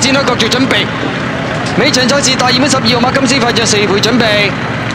展開角逐準備。尾場賽事大熱門12號馬金絲快將4倍準備。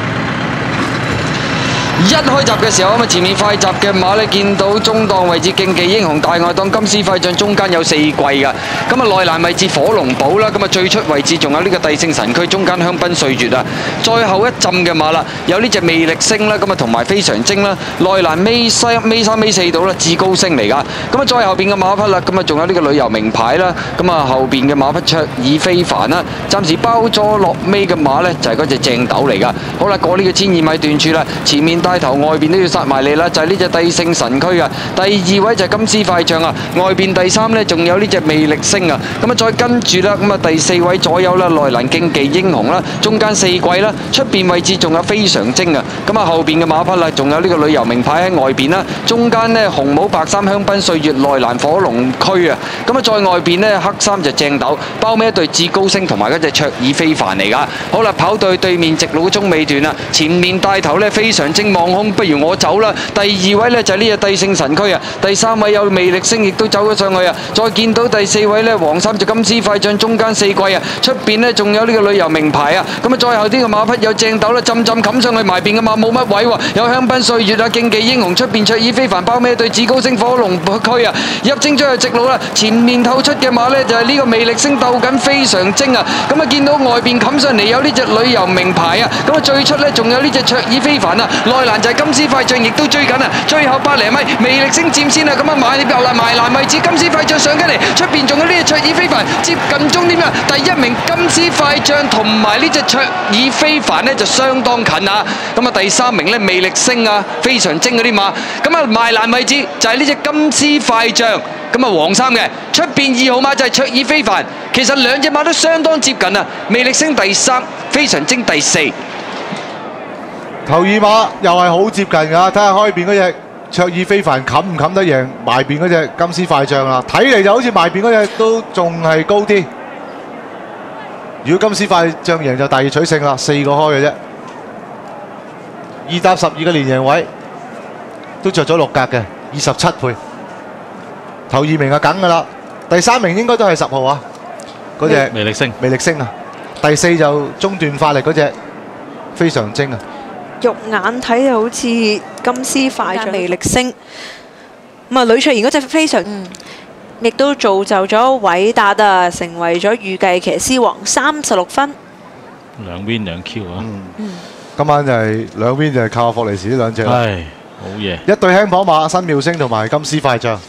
一開閘嘅時候，前面快閘嘅馬呢，見到中檔位置競技英雄大外檔金絲快將中間有4季㗎。咁啊內欄位置火龍寶啦，咁啊最出位置仲有呢個帝聖神區，中間香檳歲月啊。再後一浸嘅馬啦，有呢隻魅力星啦，咁啊同埋非常精啦。內欄尾3尾4度啦，至高星嚟㗎。咁啊再後邊嘅馬匹啦，咁啊仲有呢個旅遊名牌啦。咁啊後邊嘅馬匹卓爾非凡啦，暫時包咗落尾嘅馬呢，就係嗰隻正斗嚟㗎。好啦，過呢個1002米段處啦，前面帶頭外邊都要殺埋嚟啦，就係呢隻帝聖神區啊。第2位就係金絲快將啊，外邊第3呢，仲有呢隻魅力星啊。咁啊再跟住啦，咁啊第4位左右啦，內欄競技英雄啦，中間4季啦，出邊位置仲有非常精啊。咁啊後邊嘅馬匹啦，仲有呢個旅遊名牌喺外邊啦，中間呢，紅帽白衫香檳歲月，內欄火龍區啊。咁啊再外邊呢，黑衫就正斗，包尾一對至高星同埋嗰隻卓爾非凡嚟㗎。好啦，跑到對面直路中尾段啦，前面帶頭呢，非常精望空，不如我走啦。第2位呢，就係呢隻帝聖神區啊，第3位有魅力星亦都走咗上去啊。再見到第4位呢，黃衫就金絲快將中間4季啊，出邊呢，仲有呢個旅遊名牌啊。咁啊再後啲嘅馬匹有正斗啦，浸冚上去埋邊嘅馬冇乜位喎，有香檳歲月啊，競技英雄出邊卓爾非凡包尾對至高星火龍區啊，入精咗去直路啦。前面透出嘅馬呢，就係呢個魅力星鬥緊非常精啊。咁啊見到外邊冚上嚟有呢隻旅遊名牌啊，咁啊最出呢，仲有呢隻卓爾非凡啊，內欄就係金絲快將亦都追緊啊，最後100厘米魅力星佔先啊，咁啊埋欄位置金絲快將上緊嚟，出邊仲有呢隻卓爾非凡接近終點啊，第1名金絲快將同埋呢隻卓爾非凡呢，就相當近啊，咁啊第3名呢，魅力星啊，非常精嗰啲馬，咁啊埋欄位置就係呢隻金絲快將，咁啊黃衫嘅，出邊2號馬就係卓爾非凡，其實兩隻馬都相當接近啊，魅力星第3，非常精第4。 頭2馬又係好接近㗎，睇下開邊嗰隻卓爾非凡冚唔冚得贏埋邊嗰隻金絲快將啦。睇嚟就好似埋邊嗰隻都仲係高啲。如果金絲快將贏就大熱取勝啦，4個開嘅啫。2搭12嘅連贏位都着咗6格嘅，27倍。頭2名啊梗㗎啦，第3名應該都係10號啊，嗰隻魅力星。 魅力星啊，第4就中段發力嗰隻非常精啊。 肉眼睇就好似金絲快將魅力星，咁啊呂卓賢嗰隻非常，亦都造就咗偉達啊，成為咗預計騎師王36分。 兩 win 兩 Q 啊！ 今晚就係兩邊就係靠霍利士呢兩隻啦。 係好嘢！ 一對輕磅馬新妙星同埋金絲快將。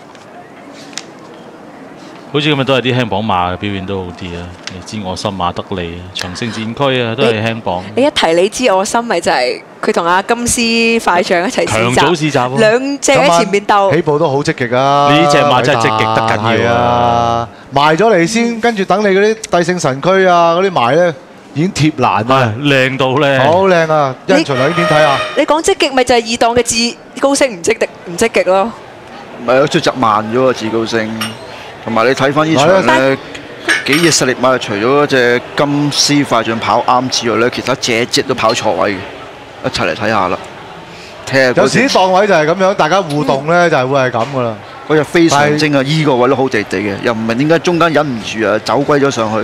好似今日都係啲輕磅馬嘅表現都好啲啊！你知我心馬得利，長勝戰區啊，都係輕磅。 你一提你知我心，咪就係佢同阿金絲快將一齊試強組試閘， 兩隻喺前面鬥。 起步都好積極啊！ 呢隻馬真係積極得緊要啊！ 賣咗嚟先，跟住等你嗰啲帝聖神區啊嗰啲賣咧，已經貼欄啊， 靚到咧， 好靚啊！一人巡嚟呢邊睇下。 你講積極咪就係2檔嘅至高星唔積極咯。 唔係，出閘慢咗啊！至高星。同埋你睇翻呢場咧，幾隻實力馬，除咗隻金絲快將跑啱之外咧，其他隻都跑錯位嘅，一齊嚟睇下啦。 有時啲檔位就係咁樣，大家互動咧就係會係咁噶啦。 嗰隻非常精啊！依個位都好地地嘅，又唔明點解中間忍唔住啊，走歸咗上去。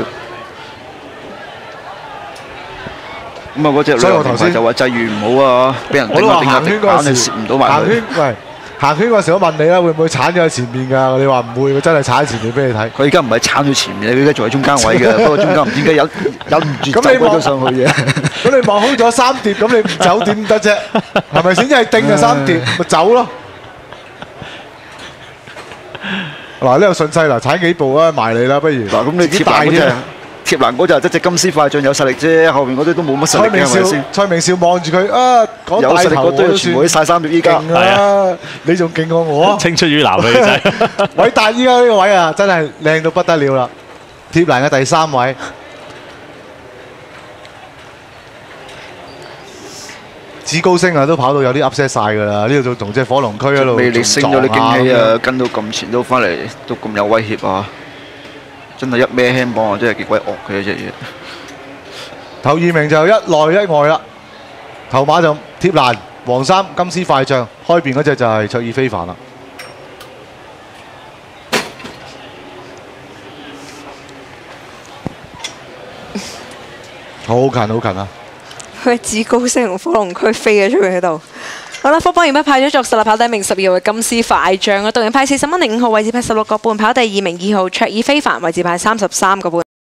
咁啊，嗰隻旅遊名牌就話際遇唔好啊，俾人頂下頂下，硬係攝唔到埋佢。 行圈嗰時我問你啦，會唔會鏟咗喺前面㗎？你話唔會，佢真係鏟喺前面俾你睇。 佢而家唔係鏟咗前面，佢而家仲喺中間位嘅，不過中間唔知點解忍唔住走咗上去嘅。 咁你望好咗3碟，咁你唔走點得啫？係咪先？一係定就3碟，咪走咯。嗱，呢個順勢嗱，踩幾步啊，埋你啦，不如。 嗱，咁你貼欄嗰隻，貼欄嗰隻即係金絲快將有實力啫，後邊嗰啲都冇乜實力嘅，係咪先？ 蔡明少望住佢啊，講大頭有實力嗰堆全部都晒3碟依家。 勁啊！你仲勁過我， 青出於藍嘅真係。 偉達依家呢個位啊，真係靚到不得了啦！貼欄嘅第3位。至高星啊，都跑到有啲 upset 晒㗎啦！呢度仲同隻火龍區喺度魅力升咗啲驚喜啊，跟到咁前都翻嚟，都咁有威脅啊！真係一孭輕磅啊，真係幾鬼惡嘅一隻嘢。 頭2名就一內一外啦，頭馬就貼欄，黃衫金絲快將，開邊嗰隻就係卓爾非凡啦。 好近好近啊！ 佢至高星同火龍區飛咗出去喺度。好啦，科邦完畢派咗作實力跑第一名12號嘅金絲快將啊，導人派40蚊零5號位置派16個半，跑第二名2號卓爾非凡位置派33個半。